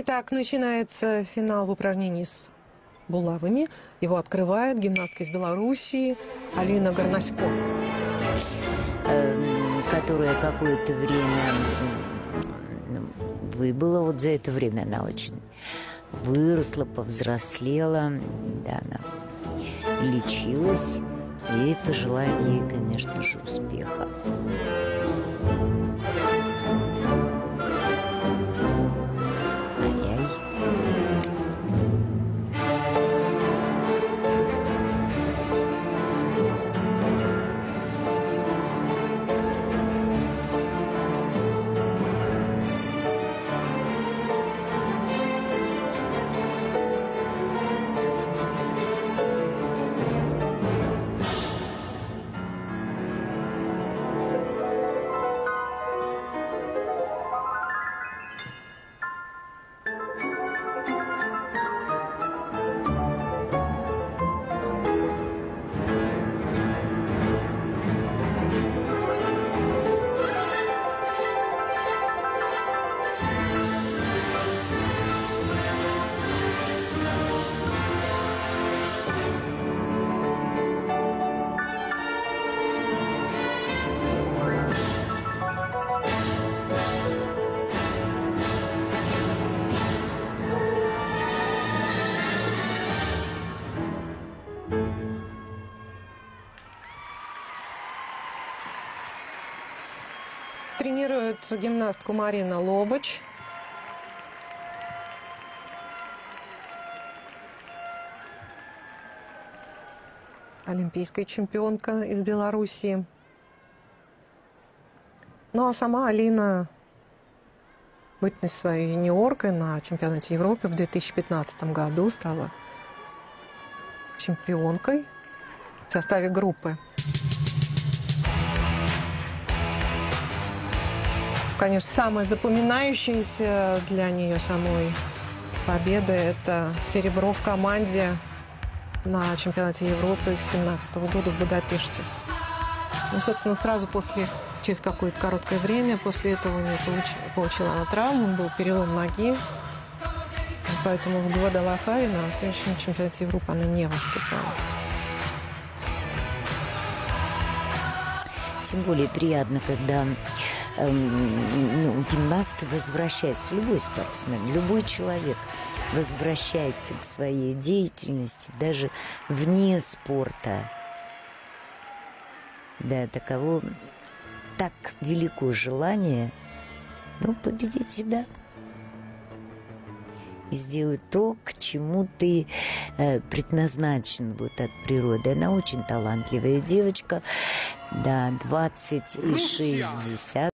Итак, начинается финал в упражнении с булавами. Его открывает гимнастка из Белоруссии Алина Горнасько. Которая какое-то время выбыла. Вот за это время она очень выросла, повзрослела. Да, она лечилась. И пожелаем ей, конечно же, успеха. Тренирует гимнастку Марина Лобач. Олимпийская чемпионка из Белоруссии. Ну а сама Алина бытность своей юниоркой на чемпионате Европы в 2015 году стала чемпионкой в составе группы. Конечно, самая запоминающаяся для нее самой победа – это серебро в команде на чемпионате Европы 2017 года в Будапеште. Ну, собственно, сразу после, через какое-то короткое время, после этого у нее получила она травму, был перелом ноги. Поэтому в Гвадалахаре на следующем чемпионате Европы она не выступала. Тем более приятно, когда гимнаст возвращается, любой спортсмен, любой человек возвращается к своей деятельности, даже вне спорта. Да, таково так велико желание, победить себя. И сделать то, к чему ты предназначен вот от природы. Она очень талантливая девочка, да, 20 и 60.